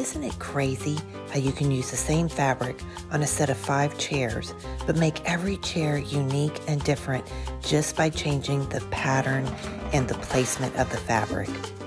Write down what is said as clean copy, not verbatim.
Isn't it crazy how you can use the same fabric on a set of 5 chairs, but make every chair unique and different just by changing the pattern and the placement of the fabric?